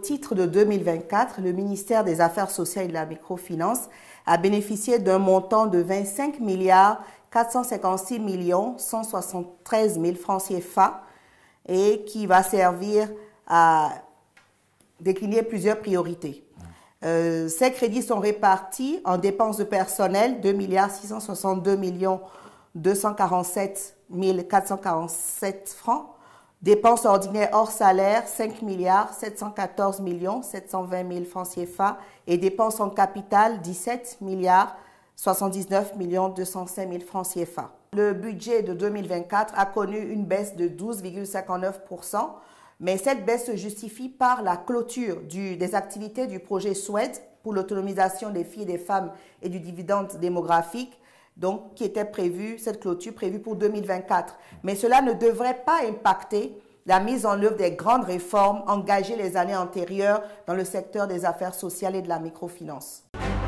titre de 2024, le ministère des Affaires sociales et de la microfinance a bénéficié d'un montant de 25 milliards 456 millions 173 000 francs CFA et qui va servir à décliner plusieurs priorités. Ces crédits sont répartis en dépenses de personnel, 2 milliards 662 millions 247 447 francs, dépenses ordinaires hors salaire, 5 milliards 714 millions 720 000 francs CFA et dépenses en capital, 17 milliards 79 millions 205 000 francs CFA. Le budget de 2024 a connu une baisse de 12,59%, mais cette baisse se justifie par la clôture des activités du projet SWED pour l'autonomisation des filles et des femmes et du dividende démographique, donc qui était prévue, cette clôture prévue pour 2024. Mais cela ne devrait pas impacter la mise en œuvre des grandes réformes engagées les années antérieures dans le secteur des affaires sociales et de la microfinance.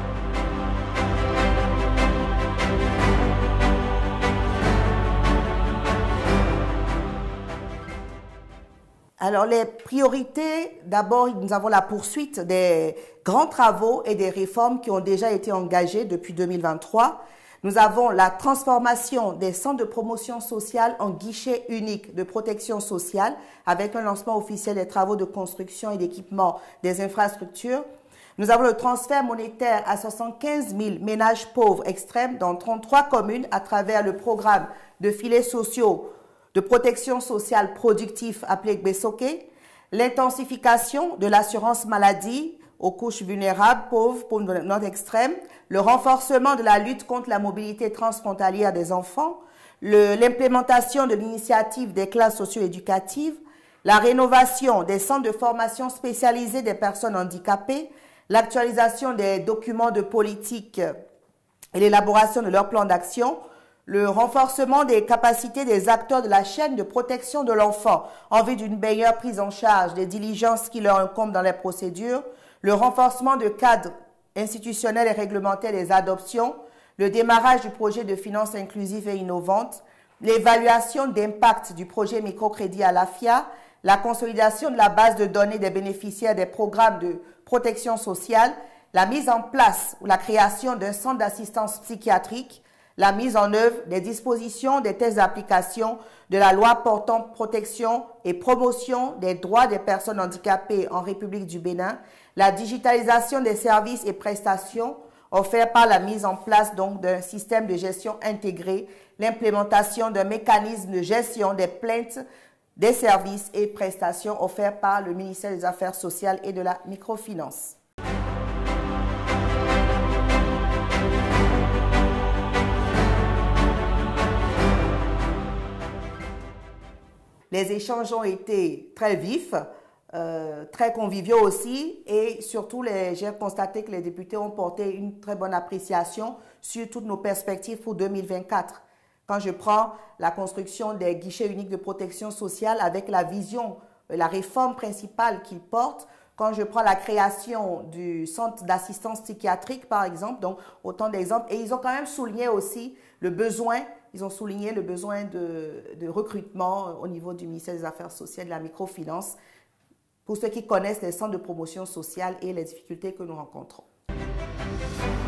Alors, les priorités, d'abord, nous avons la poursuite des grands travaux et des réformes qui ont déjà été engagés depuis 2023. Nous avons la transformation des centres de promotion sociale en guichet unique de protection sociale avec un lancement officiel des travaux de construction et d'équipement des infrastructures. Nous avons le transfert monétaire à 75 000 ménages pauvres extrêmes dans 33 communes à travers le programme de filets sociaux de protection sociale productif appelé Gbesoke, l'intensification de l'assurance maladie aux couches vulnérables, pauvres pour notre extrême, le renforcement de la lutte contre la mobilité transfrontalière des enfants, l'implémentation de l'initiative des classes socio-éducatives, la rénovation des centres de formation spécialisés des personnes handicapées, l'actualisation des documents de politique et l'élaboration de leur plan d'action, le renforcement des capacités des acteurs de la chaîne de protection de l'enfant en vue d'une meilleure prise en charge des diligences qui leur incombent dans les procédures, le renforcement de cadres institutionnels et réglementaires des adoptions, le démarrage du projet de finances inclusives et innovantes, l'évaluation d'impact du projet microcrédit à l'AFIA, la consolidation de la base de données des bénéficiaires des programmes de protection sociale, la mise en place ou la création d'un centre d'assistance psychiatrique, la mise en œuvre des dispositions des tests d'application de la loi portant protection et promotion des droits des personnes handicapées en République du Bénin, la digitalisation des services et prestations offerts par la mise en place donc d'un système de gestion intégré, l'implémentation d'un mécanisme de gestion des plaintes des services et prestations offerts par le ministère des Affaires sociales et de la microfinance. Les échanges ont été très vifs, très conviviaux aussi et surtout j'ai constaté que les députés ont porté une très bonne appréciation sur toutes nos perspectives pour 2024. Quand je prends la construction des guichets uniques de protection sociale avec la vision, la réforme principale qu'ils portent, quand je prends la création du centre d'assistance psychiatrique par exemple, donc autant d'exemples, et ils ont quand même souligné aussi le besoin. Ils ont souligné le besoin de recrutement au niveau du ministère des Affaires sociales et de la microfinance pour ceux qui connaissent les centres de promotion sociale et les difficultés que nous rencontrons.